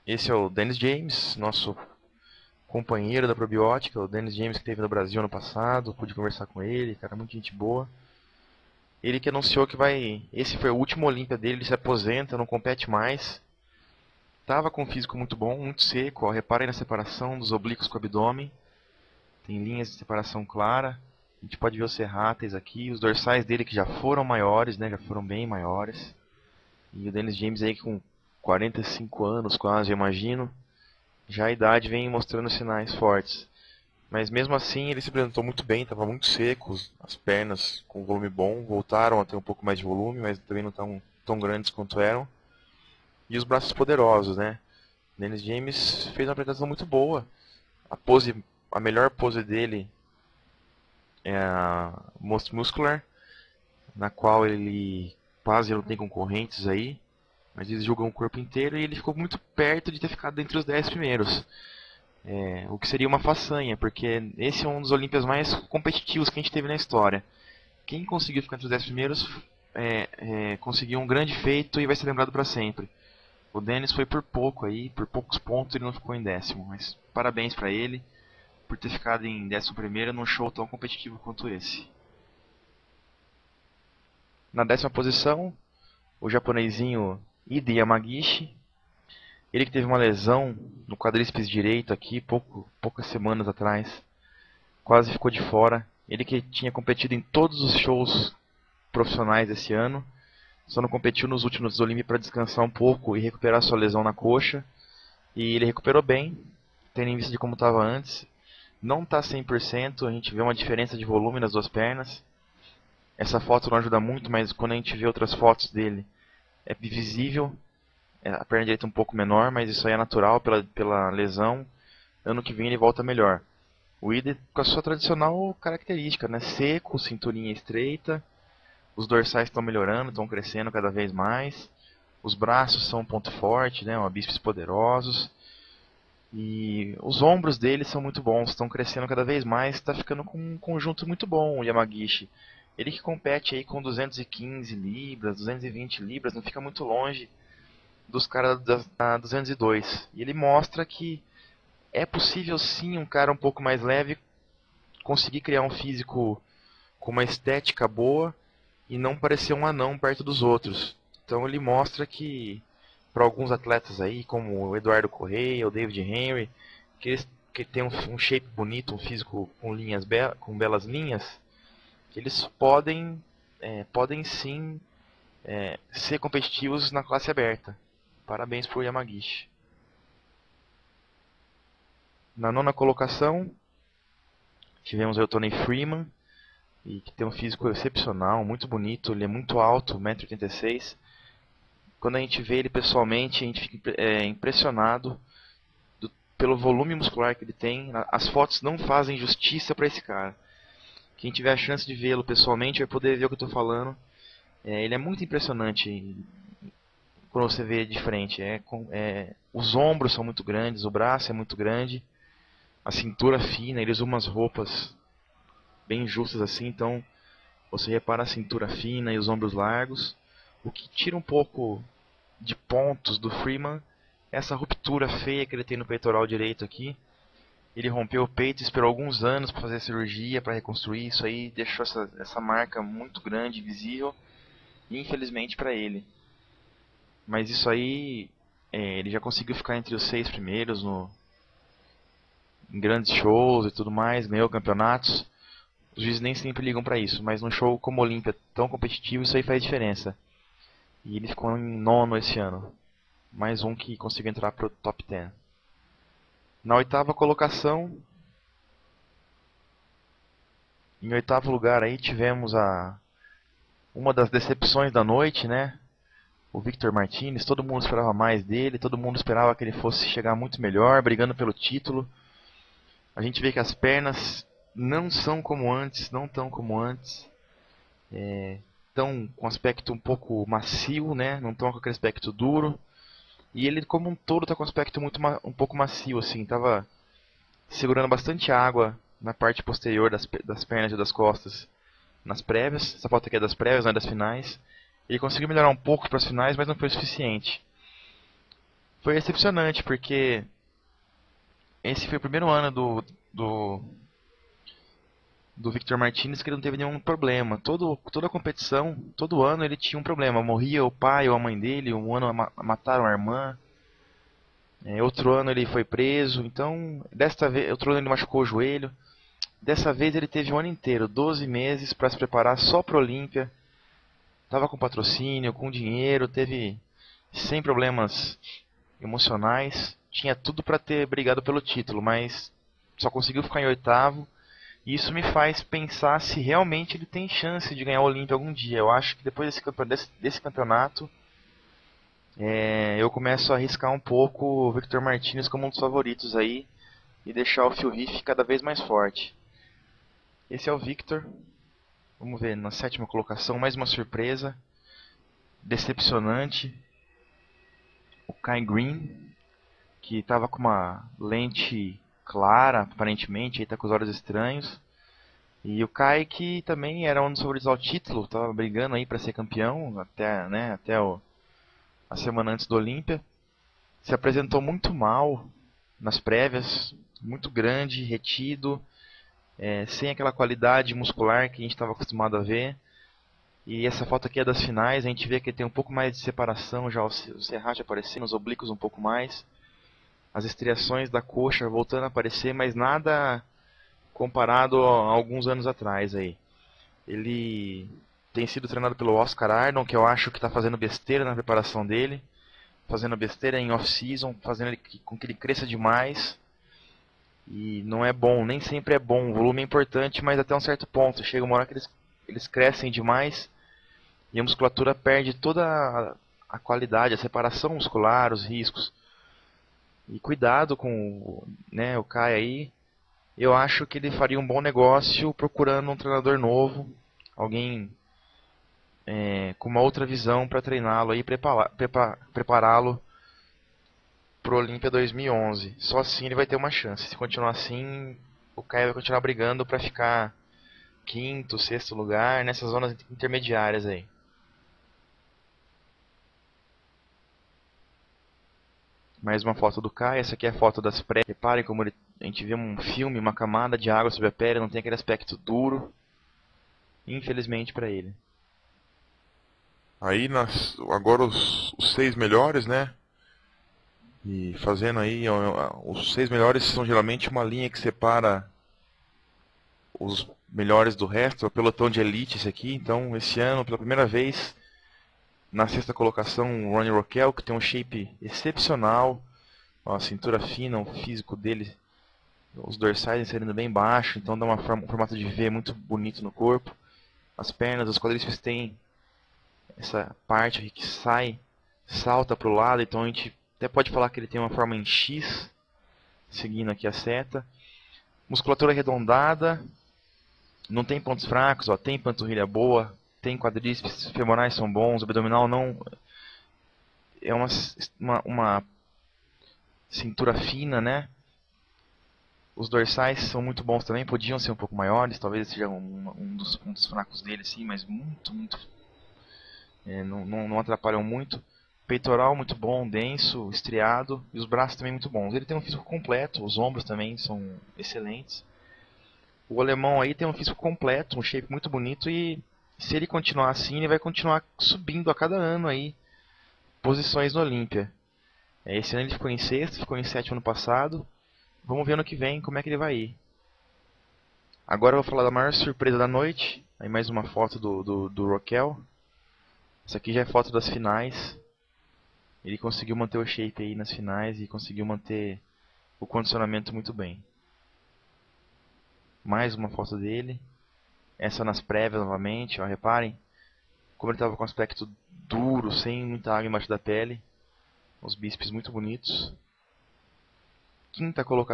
Esse é o Dennis James, nosso companheiro da probiótica, o Dennis James que esteve no Brasil ano passado, pude conversar com ele, cara, muita gente boa. Ele que anunciou que esse foi o último Olímpia dele, ele se aposenta, não compete mais. Tava com um físico muito bom, muito seco, ó, reparem na separação dos oblíquos com o abdômen, tem linhas de separação clara. A gente pode ver os serráteis aqui, os dorsais dele que já foram maiores, né, já foram bem maiores. E o Dennis James aí com 45 anos quase, eu imagino. Já a idade vem mostrando sinais fortes. Mas mesmo assim ele se apresentou muito bem, estava muito seco, as pernas com volume bom, voltaram a ter um pouco mais de volume, mas também não estão tão grandes quanto eram. E os braços poderosos, né? Dennis James fez uma apresentação muito boa. A pose, a melhor pose dele é a Most Muscular, na qual ele quase não tem concorrentes aí, mas eles julgam o corpo inteiro e ele ficou muito perto de ter ficado entre os 10 primeiros. O que seria uma façanha, porque esse é um dos Olímpias mais competitivos que a gente teve na história. Quem conseguiu ficar entre os 10 primeiros conseguiu um grande feito e vai ser lembrado para sempre. O Dennis foi por pouco aí, por poucos pontos ele não ficou em décimo, mas parabéns para ele por ter ficado em décimo primeiro num show tão competitivo quanto esse. Na décima posição, o japonesinho Ide Yamagishi, ele que teve uma lesão no quadríceps direito aqui poucas semanas atrás, quase ficou de fora. Ele que tinha competido em todos os shows profissionais esse ano, só não competiu nos últimos Olímpicos para descansar um pouco e recuperar sua lesão na coxa. E ele recuperou bem, tendo em vista de como estava antes. Não está 100%, a gente vê uma diferença de volume nas duas pernas. Essa foto não ajuda muito, mas quando a gente vê outras fotos dele, é visível. A perna direita é um pouco menor, mas isso aí é natural pela lesão. Ano que vem ele volta melhor. O Ide com a sua tradicional característica, né? Seco, cinturinha estreita. Os dorsais estão melhorando, estão crescendo cada vez mais. Os braços são um ponto forte, né? Bíceps poderosos. E os ombros dele são muito bons, estão crescendo cada vez mais. Está ficando com um conjunto muito bom o Yamagishi. Ele que compete aí com 215 libras, 220 libras, não fica muito longe dos caras da 202. E ele mostra que é possível sim um cara um pouco mais leve conseguir criar um físico com uma estética boa e não parecer um anão perto dos outros. Então ele mostra que para alguns atletas aí, como o Eduardo Correia, o David Henry, que tem um shape bonito, um físico com com belas linhas, que eles podem sim ser competitivos na classe aberta. Parabéns para o Yamagishi. Na nona colocação, tivemos o Tony Freeman, e que tem um físico excepcional, muito bonito, ele é muito alto, 1,86 m. Quando a gente vê ele pessoalmente, a gente fica impressionado pelo volume muscular que ele tem. As fotos não fazem justiça para esse cara. Quem tiver a chance de vê-lo pessoalmente vai poder ver o que eu estou falando. Ele é muito impressionante quando você vê de frente. Os ombros são muito grandes, o braço é muito grande, a cintura fina, ele usa umas roupas bem justas assim, então você repara a cintura fina e os ombros largos. O que tira um pouco de pontos do Freeman é essa ruptura feia que ele tem no peitoral direito aqui. Ele rompeu o peito, esperou alguns anos para fazer a cirurgia, para reconstruir isso aí, deixou essa marca muito grande, visível, infelizmente para ele. Mas isso aí, ele já conseguiu ficar entre os 6 primeiros em grandes shows e tudo mais, ganhou campeonatos. Os juízes nem sempre ligam para isso, mas num show como o Olímpia, tão competitivo, isso aí faz diferença. E ele ficou em nono esse ano. Mais um que conseguiu entrar para o top 10. Na oitava colocação, em oitavo lugar aí tivemos uma das decepções da noite, né? O Victor Martinez, todo mundo esperava mais dele, todo mundo esperava que ele fosse chegar muito melhor, brigando pelo título. A gente vê que as pernas não são como antes, não tão como antes. Estão com aspecto um pouco macio, né? Não estão com aquele aspecto duro. E ele como um todo está com um aspecto um pouco macio, assim. Tava segurando bastante água na parte posterior das pernas e das costas nas prévias. Essa foto aqui é das prévias, não é das finais. Ele conseguiu melhorar um pouco para as finais, mas não foi o suficiente. Foi decepcionante, porque esse foi o primeiro ano do Victor Martinez que ele não teve nenhum problema. Toda a competição, todo ano ele tinha um problema. Morria o pai ou a mãe dele, um ano mataram a irmã, outro ano ele foi preso. Então, desta vez, outro ano ele machucou o joelho. Dessa vez ele teve um ano inteiro, 12 meses para se preparar só para a Olímpia. Tava com patrocínio, com dinheiro, teve sem problemas emocionais. Tinha tudo para ter brigado pelo título, mas só conseguiu ficar em oitavo. E isso me faz pensar se realmente ele tem chance de ganhar a Olímpia algum dia. Eu acho que depois desse campeonato, eu começo a arriscar um pouco o Victor Martinez como um dos favoritos aí e deixar o Phil Heath cada vez mais forte. Esse é o Victor. Vamos ver, na sétima colocação, mais uma surpresa. Decepcionante. O Kai Green, que estava com uma lente clara, aparentemente, aí tá com os olhos estranhos. E o Kai, que também era um dos favoritos ao título, estava brigando aí para ser campeão até a semana antes do Olímpia. Se apresentou muito mal nas prévias, muito grande, retido, sem aquela qualidade muscular que a gente estava acostumado a ver. E essa foto aqui é das finais, a gente vê que tem um pouco mais de separação, já o serrate aparecendo, os oblíquos um pouco mais. As estriações da coxa voltando a aparecer, mas nada comparado a alguns anos atrás aí. Ele tem sido treinado pelo Oscar Ardon, que eu acho que está fazendo besteira na preparação dele, fazendo besteira em off-season, fazendo com que ele cresça demais. E não é bom, nem sempre é bom. O volume é importante, mas até um certo ponto. Chega uma hora que eles crescem demais e a musculatura perde toda a qualidade, a separação muscular, os riscos. E cuidado com o Kai aí. Eu acho que ele faria um bom negócio procurando um treinador novo, alguém com uma outra visão para treiná-lo e prepará-lo para o Olímpia 2011. Só assim ele vai ter uma chance. Se continuar assim, o Kai vai continuar brigando para ficar quinto, sexto lugar nessas zonas intermediárias aí. Mais uma foto do Kai. Essa aqui é a foto das pré. Reparem como a gente vê um filme, uma camada de água sobre a pele, não tem aquele aspecto duro. Infelizmente para ele. Aí agora os 6 melhores, né? E fazendo aí, os 6 melhores são geralmente uma linha que separa os melhores do resto, é o pelotão de elite esse aqui. Então, esse ano, pela primeira vez, na sexta colocação, o Ronnie Roquel, que tem um shape excepcional, a cintura fina, o físico dele, os dorsais inserindo bem baixo, então dá um formato de V muito bonito no corpo. As pernas, os quadríceps têm essa parte aqui que salta para o lado, então a gente até pode falar que ele tem uma forma em X, seguindo aqui a seta. Musculatura arredondada, não tem pontos fracos, ó, tem panturrilha boa, tem quadríceps, femorais são bons, abdominal não é uma cintura fina, né? Os dorsais são muito bons também, podiam ser um pouco maiores, talvez seja um dos pontos fracos dele, sim, mas muito não atrapalham muito. Peitoral muito bom, denso, estriado, e os braços também muito bons. Ele tem um físico completo, os ombros também são excelentes. O alemão aí tem um físico completo, um shape muito bonito, e se ele continuar assim, ele vai continuar subindo a cada ano aí posições no Olímpia. Esse ano ele ficou em sexto, ficou em sétimo ano passado. Vamos ver ano que vem como é que ele vai ir. Agora eu vou falar da maior surpresa da noite. Aí mais uma foto do Roquel. Essa aqui já é foto das finais. Ele conseguiu manter o shape aí nas finais e conseguiu manter o condicionamento muito bem. Mais uma foto dele. Essa nas prévias novamente, ó, reparem como ele estava com aspecto duro, sem muita água embaixo da pele. Os bíceps muito bonitos. Quinta colocação.